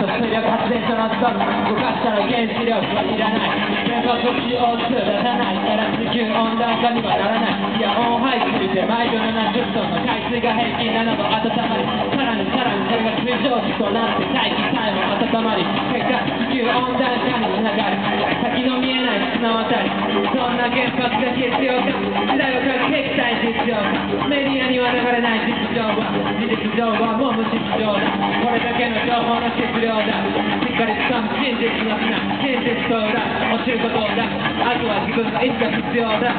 と水力発電所のストーブ動かしたら原子力はいらない原発を CO2 出さないから地球温暖化にはならないいや温排水で毎秒70トンの海水が平均7度温まりさらにそれが水蒸気となって大気さえも温まり結果地球温暖化につながる先の見えない綱渡りそんな原発が必要か時代を変えていきたい実情かメディアには流れない実情は事実上はもう無実情だこれだけの情報の質量だしっかり掴む真実の砂真実と裏落ちることだあとは自分がいつか必要だ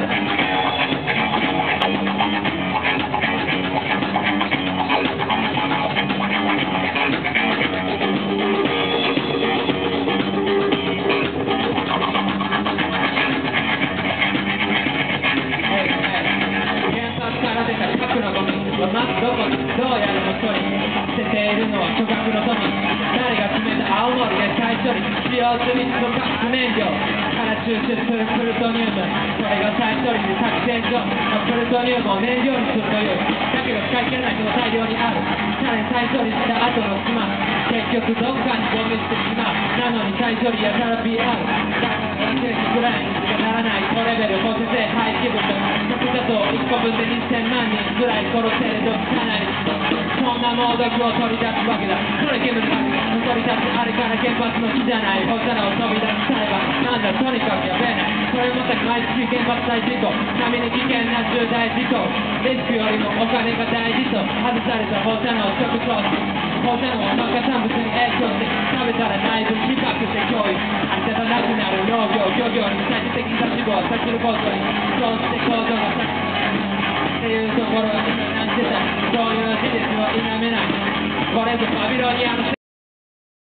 まずどこにどうやるの処理捨てているのは巨額の富誰が決めた青森で再処理 CO2 密度化不燃料から抽出するプルトニウムそれが再処理で作戦上プルトニウムを燃料にするというだけど使い切れない人も大量にあるさらに再処理した後の島結局どっかにゴミしてしまうなのに再処理やたら PR だから忘れてくらいにしかならない高レベル放射性廃棄物核だと1個分で2000万人ぐらい殺せるとかなりそんな猛毒を取り出すわけだそれ煙が取り出すあれから原発の木じゃない放射能を飛び出しちゃえばなんだとにかくやべえねこれまた毎月原発大事故波に危険な重大事故リスクよりもお金が大事と外された放射能食装置放射能は化産物に影響して食べたら内部被爆して脅威ありがたなくなる農業漁業に最終的な死亡させることにそうして行動がっていうところになんてたそういう事実を否めないこれぞバビロニアの